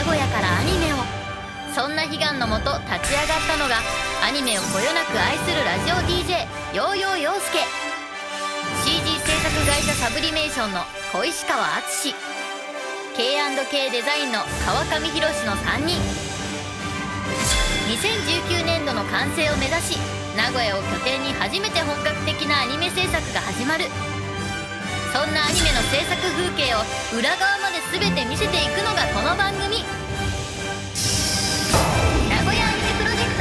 古屋からアニメを。そんな悲願のもと立ち上がったのがアニメをこよなく愛するラジオ DJ ヨーヨー陽介、 CG 制作会社サブリメーションの小石川敦、 K&K デザインの川上博の3人。2019年度の完成を目指し名古屋を拠点に初めて本格的なアニメ制作が始まる。そんなアニメの制作風景を裏側まで全て見せていくのがこの番組、名古屋アニメプロジェク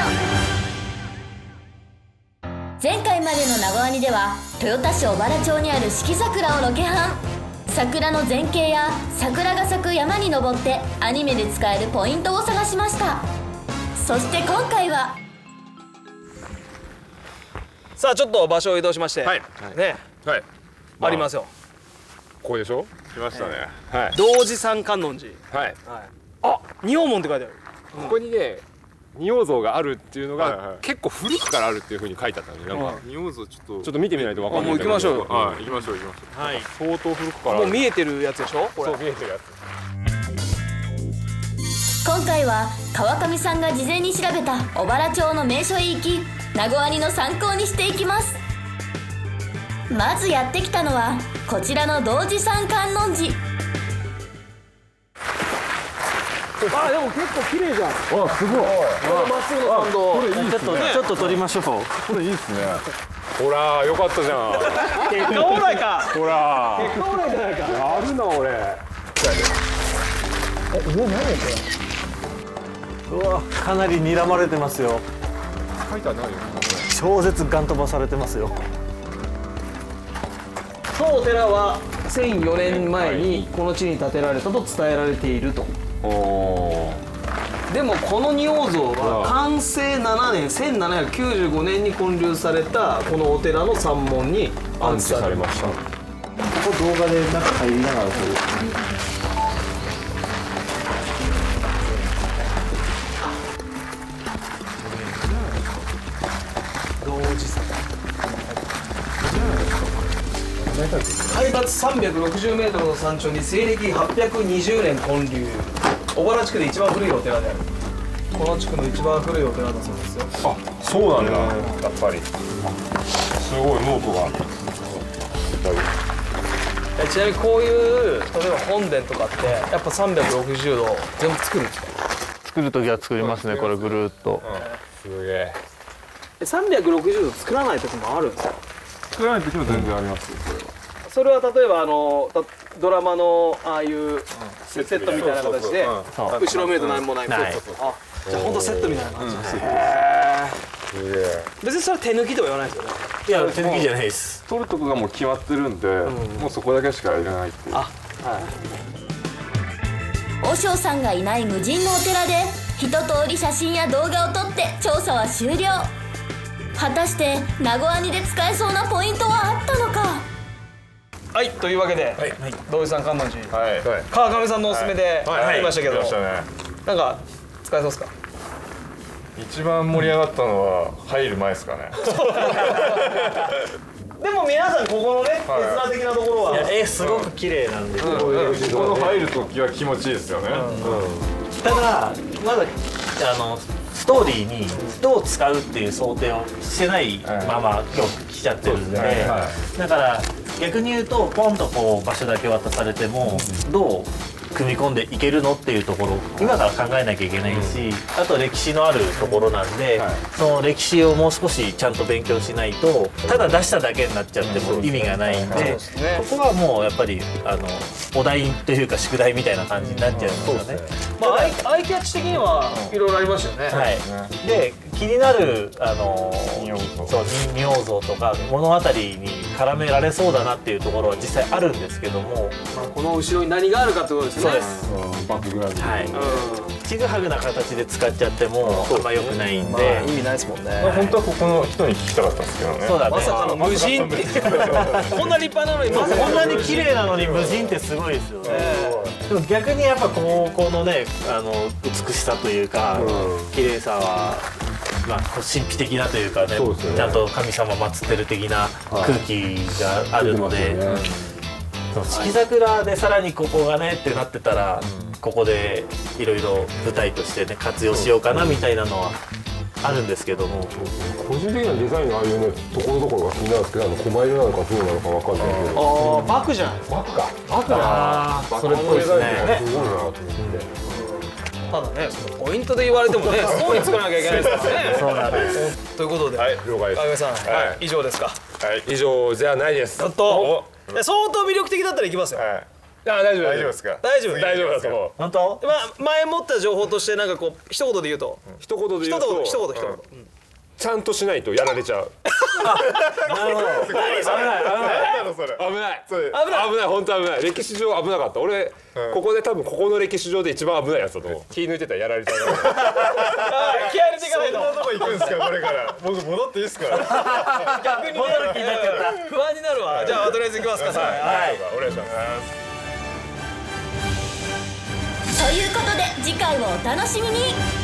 ト。前回までの名古屋アニでは豊田市小原町にある四季桜をロケハン。桜の全景や桜が咲く山に登ってアニメで使えるポイントを探しました。そして今回はさあちょっと場所を移動しまして、 はいね、 はい、 ありますよ。 ここでしょ。来ましたね。はい。 道寺山観音寺。 はい。 あ、仁王門って書いてある。 ここにね、仁王像があるっていうのが結構古くからあるっていう風に書いてあったんで、なんか仁王像ちょっと見てみないとわかんない。 もう行きましょうよ。 はい、行きましょう。はい。相当古くから。 もう見えてるやつでしょ。これ。 そう見えてるやつ。 今回は川上さんが事前に調べた小原町の名所へ行き、名古屋アニの参考にしていきます。まずやってきたのはこちらの道寺山観音寺。 あ、でも結構綺麗じゃん。 あ、すごい。 まっすぐの参道。 これいいっすね。 ちょっと撮りましょう。 これいいっすね。ほら、よかったじゃん。 結果オーライか。 ほら。 結果オーライじゃないか。 やるな俺。 うわ、かなり睨まれてますよ。 書いてあるの？ 超絶ガン飛ばされてますよ。 当お寺は1004年前にこの地に建てられたと伝えられていると。でもこの仁王像は完成7年1795年に建立されたこのお寺の山門に安置されました。 ここ動画でなんか入りながら海抜360メートルの山頂に西暦820年建立、小原地区で一番古いお寺である。この地区の一番古いお寺だそうですよ。 あ、そうなんだ。やっぱり。すごいノートが。 ちなみにこういう例えば本殿とかってやっぱ360度全部作るんですか？ 作る時は作りますね。これぐるっと。 すげえ。 360度作らない時もあるんですか？ 作らない時も全然ありますよ。 それは例えばドラマのああいうセットみたいな形で後ろ見ると何もない。 ない。 あ、じゃあ本当セットみたいな感じです。 すげえ。 別にそれ手抜きとは言わないですよね。 いや、手抜きじゃないです。 取るとこがもう決まってるんで、もうそこだけしかいらないっていう。 和尚さんがいない無人のお寺で一通り写真や動画を撮って調査は終了。果たして名古屋にで使えそうなポイントはあったのか。 はい、というわけで道寺山観音寺、川上さんのおすすめで来ましたけど、なんか使えそうですか？ 一番盛り上がったのは入る前ですかね。 でも皆さんここのね、絵面的なところはすごく綺麗なんで。 この入る時は気持ちいいですよね。 ただまだストーリーにどう使うっていう想定をしてないまま今日来ちゃってるんで、だから逆に言うとポンとこう場所だけ渡されてもどう組み込んでいけるのっていうところを今から考えなきゃいけないし、あと歴史のあるところなんで、その歴史をもう少しちゃんと勉強しないとただ出しただけになっちゃっても意味がないんで、ここはもうやっぱりお題というか宿題みたいな感じになっちゃうんですよね。 まあアイキャッチ的にはいろいろありましたよね。 はい。で気になる仁王像とか物語に絡められそうだなっていうところは実際あるんですけども、 この後ろに何があるかってことですね。 そうです。 バックグラウンド。 はい。ちぐはぐな形で使っちゃってもあんま良くないんで、 意味ないですもんね。 本当はここの人に聞きたかったんですけどね。 そうだね。 まさかの無人ってこんな立派なのにこんなに綺麗なのに無人ってすごいですよね。でも逆にやっぱこのね美しさというか綺麗さはまあ神秘的なというかね、ちゃんと神様祀ってる的な空気があるので。 四季桜でさらにここがねってなってたら、ここでいろいろ舞台としてね活用しようかなみたいなのはあるんですけども、 個人的なデザインのああいうねところどころが気になるんですけど、狛犬なのか風なのかわかんないけど、 ああバクじゃないバクかバクだああそれっぽいですね。 すごいなと思って。 ただねそのポイントで言われてもねストーリー作らなきゃいけないですからね。 そうなんですということで、 はい、了解です。 あやめさん、以上ですか。 はい、以上じゃないです。 ちょっと相当魅力的だったらいきますよ。 あ、大丈夫ですか。 大丈夫大丈夫だと思う。 本当？ まあ前持った情報としてなんかこう一言で言うと、 一言で言うと、 一言ちゃんとしないとやられちゃう。 なるほど。 危ない本当危ない。歴史上危なかった。俺ここで多分ここの歴史上で一番危ないやつだと思う。気抜いてたらやられちゃう。 気合い入れていかないと。 そんなとこ行くんですかこれから。僕戻っていいですか。 逆に戻る気になっちゃった。不安になるわ。じゃあとりあえず行きますか。 はい、お願いします。 ということで次回もお楽しみに。